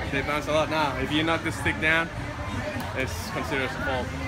Okay, thanks a lot. Now, if you knock this stick down, it's considered as a fault.